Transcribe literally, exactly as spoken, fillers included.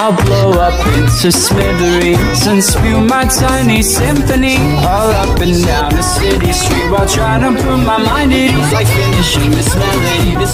I'll blow up into smithereens and spew my tiny symphony all up and down the city street, while trying to put my mind at ease, like finishing this melody. This